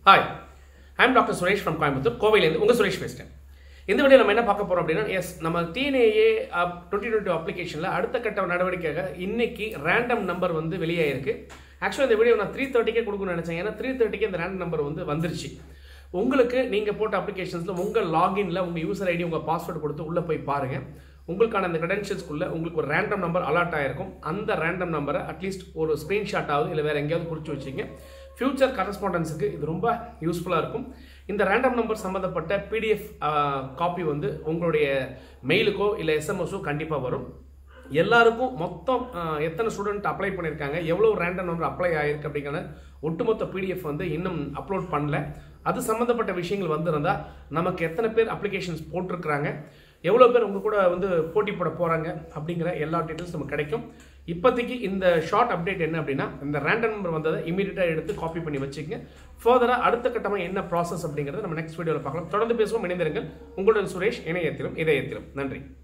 Hi, I am Dr.S from Coimbatore, கோவையிலேருந்து உங்கள் சுரேஷ் பேசுகிறேன். இந்த வீடியோ நம்ம என்ன பார்க்க போகிறோம் அப்படின்னா, நம்ம TNEA2022 அப்ளிகேஷனில் அடுத்த கட்ட நடவடிக்கையாக இன்னைக்கு ரேண்டம் நம்பர் வந்து வெளியாயிருக்கு. ஆக்சுவலாக இந்த வீடியோ நான் 3:30க்கே கொடுக்கணும்னு நினச்சேன். ஏன்னா 3:30க்கே இந்த ரேண்டம் நம்பர் வந்து வந்துருச்சு. உங்களுக்கு நீங்கள் போட்ட அப்ளிகேஷன்ஸில் உங்கள் லாகின்ல உங்கள் யூசர் ஐடி உங்கள் பாஸ்வேர்டு கொடுத்து உள்ளே போய் பாருங்கள். உங்களுக்கான அந்த கிரெடென்ஷியல்ஸ்க்குள்ளே உங்களுக்கு ஒரு ரேண்டம் நம்பர் அலர்ட் ஆகிருக்கும். அந்த ரேண்டம் நம்பரை அட்லீஸ்ட் ஒரு ஸ்க்ரீன்ஷாட் ஆகுது இல்லை வேறு எங்கேயாவது குறித்து வச்சிங்க. ஃபியூச்சர் கரஸ்பாண்டன்ஸுக்கு இது ரொம்ப யூஸ்ஃபுல்லாக இருக்கும். இந்த ரேண்டம் நம்பர் சம்மந்தப்பட்ட PDF காப்பி வந்து உங்களுடைய மெயிலுக்கோ இல்லை SMS கண்டிப்பாக வரும். எல்லாருக்கும் மொத்தம் எத்தனை ஸ்டூடெண்ட் அப்ளை பண்ணியிருக்காங்க, எவ்வளோ ரேண்டம் நம்பர் அப்ளை ஆகிருக்கு அப்படிங்கிற ஒட்டுமொத்த PDF வந்து இன்னும் அப்லோட் பண்ணல. அது சம்மந்தப்பட்ட விஷயங்கள் வந்திருந்தால் நமக்கு எத்தனை பேர் அப்ளிகேஷன்ஸ் போட்டிருக்கிறாங்க, எவ்வளோ பேர் உங்கள் கூட வந்து போட்டி போட போகிறாங்க அப்படிங்கிற எல்லா டீட்டெயில்ஸ் நமக்கு கிடைக்கும். இப்போதைக்கு இந்த ஷார்ட் அப்டேட் என்ன அப்படின்னா, இந்த ரேண்டம் நம்பர் வந்ததை இமீடியட்டாக எடுத்து காப்பி பண்ணி வச்சுக்கங்க. ஃபர்தராக அடுத்த கட்டமாக என்ன ப்ராசஸ் அப்படிங்கிறத நம்ம நெக்ஸ்ட் வீடியோவில் பார்க்கலாம். தொடர்ந்து பேசுவோம், இணைந்திருங்கள். உங்களுடன் சுரேஷ், இணையத்திலும் இதயத்திலும். நன்றி.